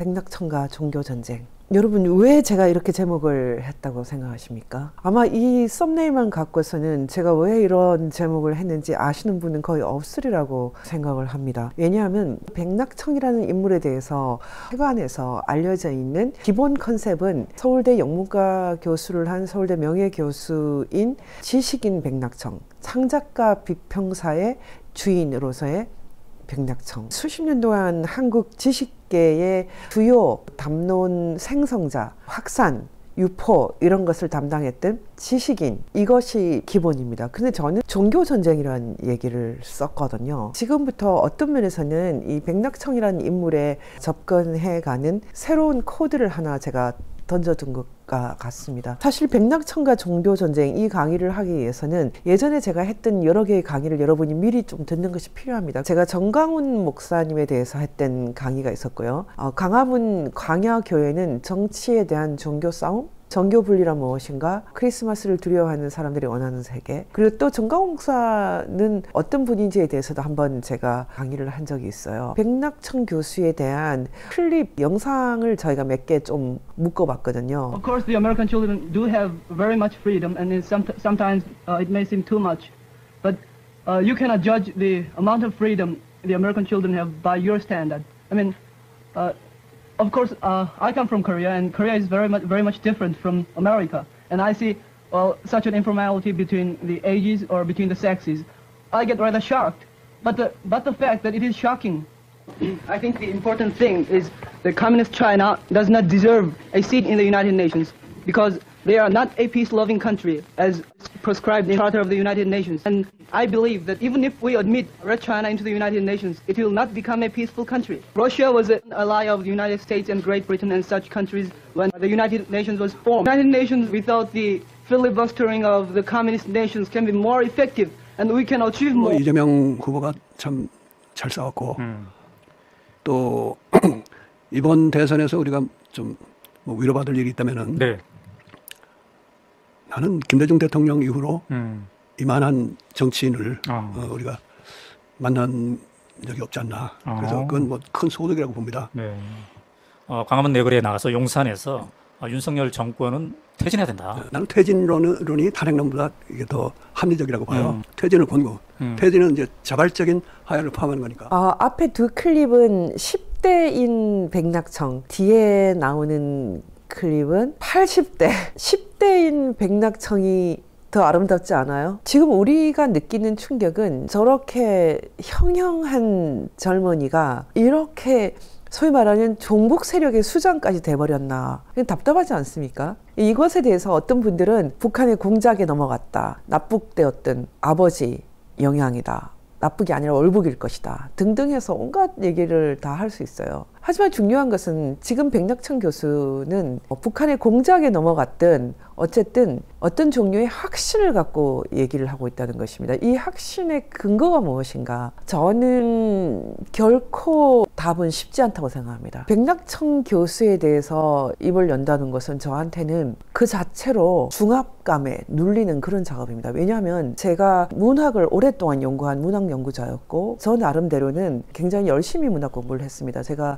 백낙천과 종교전쟁. 여러분 왜 제가 이렇게 제목을 했다고 생각하십니까? 아마 이 썸네일만 갖고서는 제가 왜 이런 제목을 했는지 아시는 분은 거의 없으리라고 생각을 합니다. 왜냐하면 백낙천이라는 인물에 대해서 세관에서 알려져 있는 기본 컨셉은 서울대 영문과 교수를 한 서울대 명예교수인 지식인 백낙천, 창작가 비평사의 주인으로서의 백낙천. 수십 년 동안 한국 지식계의 주요 담론 생성자, 확산, 유포 이런 것을 담당했던 지식인, 이것이 기본입니다. 근데 저는 종교전쟁이라는 얘기를 썼거든요. 지금부터 어떤 면에서는 이 백낙천이라는 인물에 접근해가는 새로운 코드를 하나 제가 던져둔 것 같습니다. 사실 백낙천과 종교전쟁 이 강의를 하기 위해서는 예전에 제가 했던 여러 개의 강의를 여러분이 미리 좀 듣는 것이 필요합니다. 제가 정광훈 목사님에 대해서 했던 강의가 있었고요. 광화문 광야교회는 정치에 대한 종교 싸움? 정교 분리란 무엇인가? 크리스마스를 두려워하는 사람들이 원하는 세계. 그리고 또 정광훈 목사는 어떤 분인지에 대해서도 한번 제가 강의를 한 적이 있어요. 백낙천 교수에 대한 클립 영상을 저희가 몇 개 좀 묶어봤거든요. Of course, the American children do have very much freedom, and sometimes it may seem too much. But you cannot judge the amount of freedom the American children have by your standard. I mean. Of course, I come from Korea, and Korea is very much different from America. And I see, well, such an informality between the ages or between the sexes. I get rather shocked. But the fact that it is shocking, I think the important thing is that communist China does not deserve a seat in the United Nations because they are not a peace-loving country as prescribed in the Charter of the United Nations. And I believe that even if we admit Red China into the United Nations, it will not become a peaceful country. Russia was an ally of the United States and Great Britain and such countries when the United Nations was formed. The United Nations without the filibustering of the communist nations can be more effective and we can achieve more. 이재명 후보가 참 잘 싸웠고 또 이번 대선에서 우리가 좀 뭐 위로받을 일이 있다면은 네. 나는 김대중 대통령 이후로 이만한 정치인을 우리가 만난 적이 없지 않나. 그래서 그건 뭐 큰 소득이라고 봅니다. 네. 광화문 내거리에 나가서 용산에서 윤석열 정권은 퇴진해야 된다. 나는 퇴진론이 탄핵론보다 이게 더 합리적이라고 봐요. 퇴진을 권고. 퇴진은 이제 자발적인 하야를 포함하는 거니까. 앞에 두 클립은 10대인 백낙천, 뒤에 나오는 클립은 80대, 10대인 백낙천이 더 아름답지 않아요? 지금 우리가 느끼는 충격은 저렇게 형형한 젊은이가 이렇게 소위 말하는 종북 세력의 수장까지 돼버렸나. 답답하지 않습니까? 이것에 대해서 어떤 분들은 북한의 공작에 넘어갔다. 납북되었던 아버지 영향이다. 납북이 아니라 월북일 것이다. 등등 해서 온갖 얘기를 다 할 수 있어요. 하지만 중요한 것은 지금 백낙천 교수는 북한의 공작에 넘어갔든 어쨌든 어떤 종류의 확신을 갖고 얘기를 하고 있다는 것입니다. 이 확신의 근거가 무엇인가? 저는 결코 답은 쉽지 않다고 생각합니다. 백낙천 교수에 대해서 입을 연다는 것은 저한테는 그 자체로 중압감에 눌리는 그런 작업입니다. 왜냐하면 제가 문학을 오랫동안 연구한 문학 연구자였고 저 나름대로는 굉장히 열심히 문학 공부를 했습니다. 제가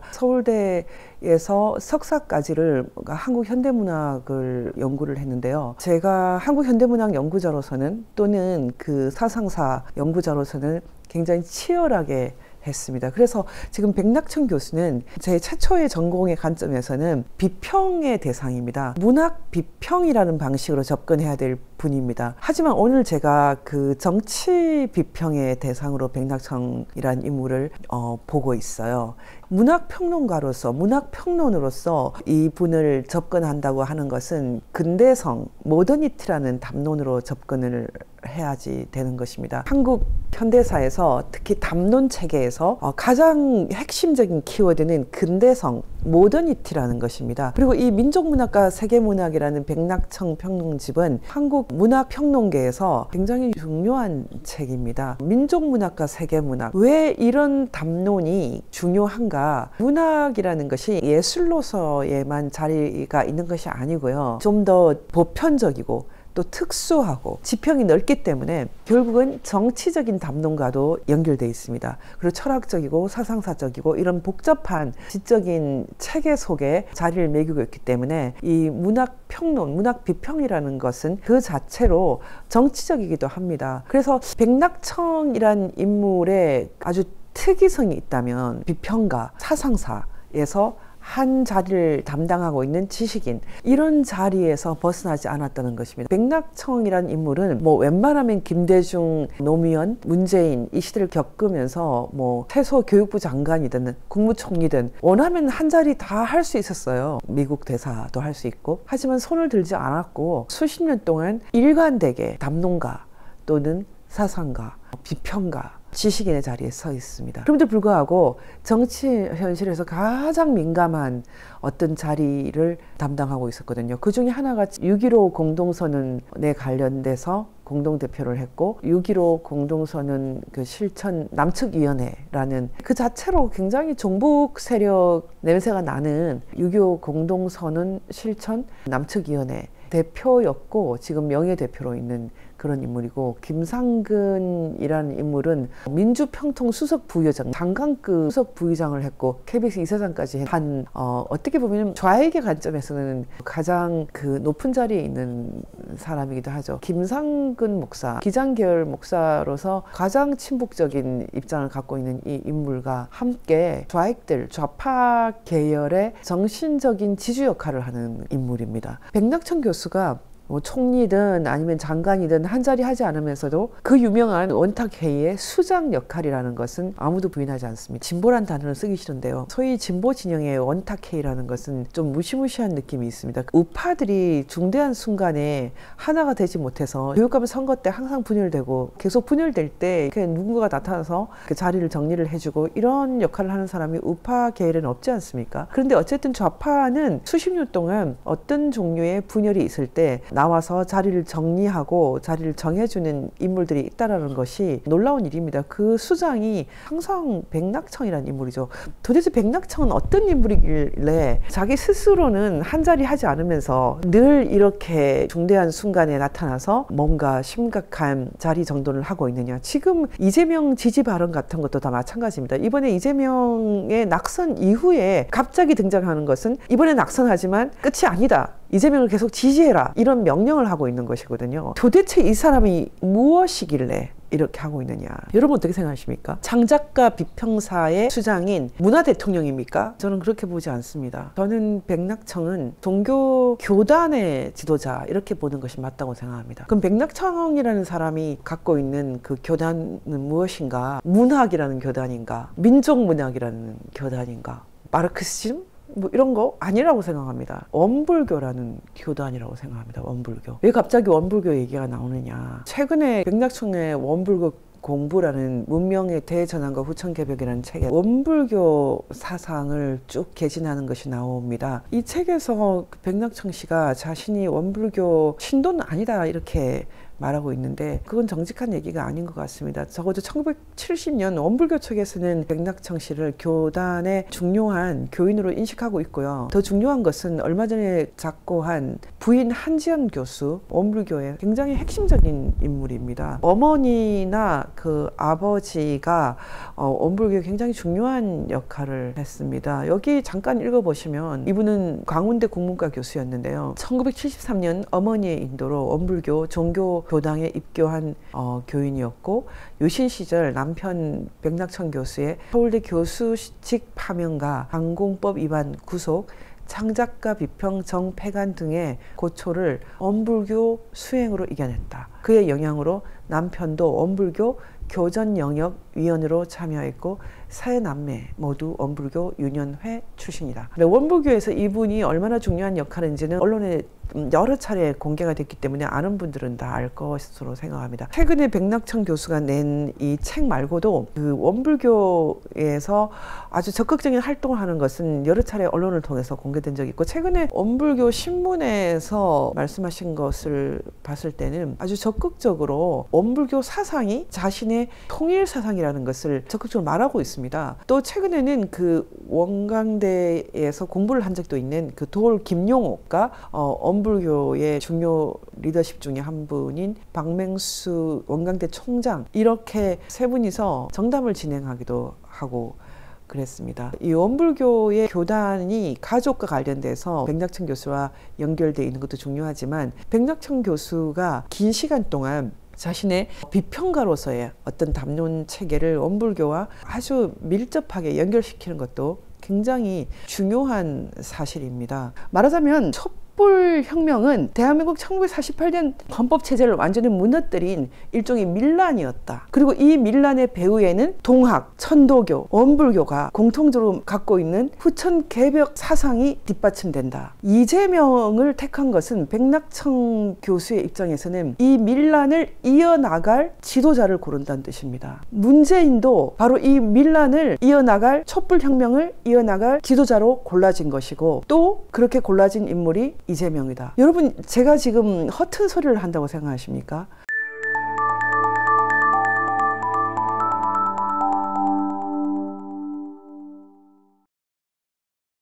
서울대에서 석사까지를 한국 현대문학을 연구를 했는데요. 제가 한국 현대문학 연구자로서는 또는 그 사상사 연구자로서는 굉장히 치열하게 했습니다. 그래서 지금 백낙천 교수는 제 최초의 전공의 관점에서는 비평의 대상입니다. 문학 비평이라는 방식으로 접근해야 될 분입니다. 하지만 오늘 제가 그 정치 비평의 대상으로 백낙천이라는 인물을 보고 있어요. 문학평론가로서 문학평론으로서 이 분을 접근한다고 하는 것은 근대성, 모더니티라는 담론으로 접근을 해야지 되는 것입니다. 한국 현대사에서 특히 담론 체계에서 가장 핵심적인 키워드는 근대성, 모더니티라는 것입니다. 그리고 이 민족문학과 세계문학이라는 백낙천 평론집은 한국 문화평론계에서 굉장히 중요한 책입니다. 민족문학과 세계문학, 왜 이런 담론이 중요한가? 문학이라는 것이 예술로서에만 자리가 있는 것이 아니고요. 좀 더 보편적이고 또 특수하고 지평이 넓기 때문에 결국은 정치적인 담론과도 연결되어 있습니다. 그리고 철학적이고 사상사적이고 이런 복잡한 지적인 체계 속에 자리를 매기고 있기 때문에 이 문학평론, 문학비평이라는 것은 그 자체로 정치적이기도 합니다. 그래서 백낙청이란 인물의 아주 특이성이 있다면 비평가, 사상사에서 한 자리를 담당하고 있는 지식인, 이런 자리에서 벗어나지 않았다는 것입니다. 백낙청이라는 인물은 뭐 웬만하면 김대중, 노무현, 문재인 이 시대를 겪으면서 뭐 최소 교육부 장관이든 국무총리든 원하면 한 자리 다 할 수 있었어요. 미국 대사도 할 수 있고. 하지만 손을 들지 않았고 수십 년 동안 일관되게 담론가 또는 사상가, 비평가, 지식인의 자리에 서 있습니다. 그럼에도 불구하고 정치 현실에서 가장 민감한 어떤 자리를 담당하고 있었거든요. 그 중에 하나가 6.15 공동선언에 관련돼서 공동대표를 했고 6.15 공동선언 그 실천 남측위원회라는 그 자체로 굉장히 종북 세력 냄새가 나는 6.25 공동선언 실천 남측위원회 대표였고 지금 명예대표로 있는 그런 인물이고, 김상근이라는 인물은 민주평통 수석 부의장, 장관급 수석 부의장을 했고 KBS 이사장까지 한 어떻게 보면 좌익의 관점에서는 가장 그 높은 자리에 있는 사람이기도 하죠. 김상근 목사, 기장계열 목사로서 가장 친북적인 입장을 갖고 있는 이 인물과 함께 좌익들, 좌파 계열의 정신적인 지주 역할을 하는 인물입니다. 백낙청 교수가 뭐 총리든 아니면 장관이든 한 자리 하지 않으면서도 그 유명한 원탁회의의 수장 역할이라는 것은 아무도 부인하지 않습니다. 진보란 단어를 쓰기 싫은데요. 소위 진보 진영의 원탁회의라는 것은 좀 무시무시한 느낌이 있습니다. 우파들이 중대한 순간에 하나가 되지 못해서 교육감 선거 때 항상 분열되고 계속 분열될 때 누군가가 나타나서 그 자리를 정리를 해주고 이런 역할을 하는 사람이 우파 계열에는 없지 않습니까? 그런데 어쨌든 좌파는 수십 년 동안 어떤 종류의 분열이 있을 때 나와서 자리를 정리하고 자리를 정해주는 인물들이 있다는 것이 놀라운 일입니다. 그 수장이 항상 백낙청이라는 인물이죠. 도대체 백낙청은 어떤 인물이길래 자기 스스로는 한 자리 하지 않으면서 늘 이렇게 중대한 순간에 나타나서 뭔가 심각한 자리 정돈을 하고 있느냐. 지금 이재명 지지 발언 같은 것도 다 마찬가지입니다. 이번에 이재명의 낙선 이후에 갑자기 등장하는 것은 이번에 낙선하지만 끝이 아니다. 이재명을 계속 지지해라. 이런 명령을 하고 있는 것이거든요. 도대체 이 사람이 무엇이길래 이렇게 하고 있느냐. 여러분 어떻게 생각하십니까? 창작가 비평사의 수장인 문화 대통령입니까? 저는 그렇게 보지 않습니다. 저는 백낙청은 종교 교단의 지도자 이렇게 보는 것이 맞다고 생각합니다. 그럼 백낙청이라는 사람이 갖고 있는 그 교단은 무엇인가? 문학이라는 교단인가? 민족문학이라는 교단인가? 마르크시즘? 뭐 이런 거 아니라고 생각합니다. 원불교라는 교단이라고 생각합니다. 원불교. 왜 갑자기 원불교 얘기가 나오느냐. 최근에 백낙청의 원불교 공부라는 문명의 대전환과 후천개벽이라는 책에 원불교 사상을 쭉 개진하는 것이 나옵니다. 이 책에서 백낙청 씨가 자신이 원불교 신도는 아니다 이렇게 말하고 있는데 그건 정직한 얘기가 아닌 것 같습니다. 적어도 1970년 원불교 측에서는 백낙청 씨를 교단의 중요한 교인으로 인식하고 있고요. 더 중요한 것은 얼마 전에 작고한 부인 한지연 교수, 원불교의 굉장히 핵심적인 인물입니다. 어머니나 그 아버지가 원불교에 굉장히 중요한 역할을 했습니다. 여기 잠깐 읽어보시면 이분은 광운대 국문과 교수였는데요. 1973년 어머니의 인도로 원불교 종교 교당에 입교한 교인이었고 유신 시절 남편 백낙청 교수의 서울대 교수직 파면과 강공법 위반 구속, 창작가 비평 정폐간 등의 고초를 원불교 수행으로 이겨냈다. 그의 영향으로 남편도 원불교 교전 영역 위원으로 참여했고 사회남매 모두 원불교 유년회 출신이다. 원불교에서 이분이 얼마나 중요한 역할인지는 언론에 여러 차례 공개가 됐기 때문에 아는 분들은 다 알 것으로 생각합니다. 최근에 백낙청 교수가 낸 이 책 말고도 그 원불교에서 아주 적극적인 활동을 하는 것은 여러 차례 언론을 통해서 공개된 적이 있고 최근에 원불교 신문에서 말씀하신 것을 봤을 때는 아주 적극적으로 원불교 사상이 자신의 통일 사상이라는 것을 적극적으로 말하고 있습니다. 또 최근에는 그 원광대에서 공부를 한 적도 있는 그 돌 김용옥과 원불교의 중요 리더십 중에 한 분인 박맹수 원광대 총장, 이렇게 세 분이서 정담을 진행하기도 하고 그랬습니다. 이 원불교의 교단이 가족과 관련돼서 백낙천 교수와 연결되어 있는 것도 중요하지만, 백낙천 교수가 긴 시간 동안 자신의 비평가로서의 어떤 담론 체계를 원불교와 아주 밀접하게 연결시키는 것도 굉장히 중요한 사실입니다. 말하자면 촛불혁명은 대한민국 1948년 헌법체제를 완전히 무너뜨린 일종의 밀란이었다. 그리고 이 밀란의 배후에는 동학, 천도교, 원불교가 공통적으로 갖고 있는 후천개벽 사상이 뒷받침된다. 이재명을 택한 것은 백낙천 교수의 입장에서는 이 밀란을 이어나갈 지도자를 고른다는 뜻입니다. 문재인도 바로 이 밀란을 이어나갈, 촛불혁명을 이어나갈 지도자로 골라진 것이고, 또 그렇게 골라진 인물이 이재명이다. 여러분, 제가 지금 허튼 소리를 한다고 생각하십니까?